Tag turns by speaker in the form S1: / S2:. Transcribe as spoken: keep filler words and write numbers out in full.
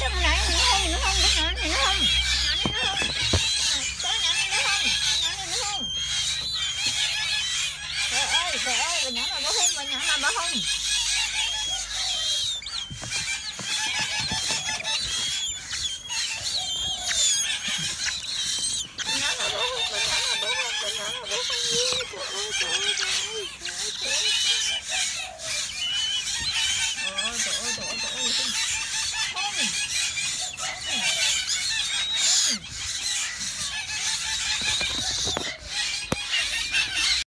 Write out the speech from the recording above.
S1: sao hồi nãy nó hôn nữa không? Cái này nó không? Cái này nó không? Cái này nó không? Cái này nó không? Trời ơi, trời ơi, bà nhỏ nào bà hôn, bà nhỏ nào bà hôn?